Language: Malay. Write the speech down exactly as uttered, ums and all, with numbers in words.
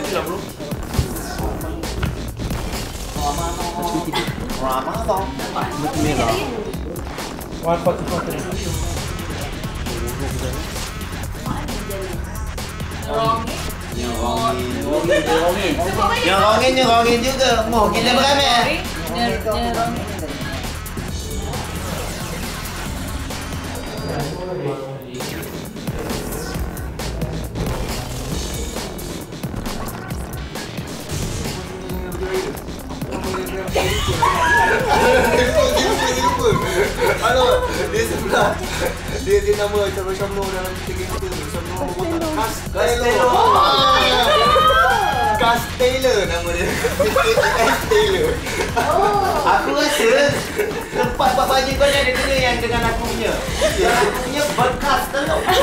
mati lah bro. Ramadan. Mati merah. one forty four. Nyerongin, nyerongin, nyerongin, nyerongin juga. Mau kita beramai. Nyerongin. Halo, dia sebelah. Dia dia nama Cabang Syamno dalam kita kita. Syamno Castello. Castello nama dia. Castello. Aku rasa tempat buat baju kau ni ada kena yang dengan aku punya. Yang aku punya bekas telur.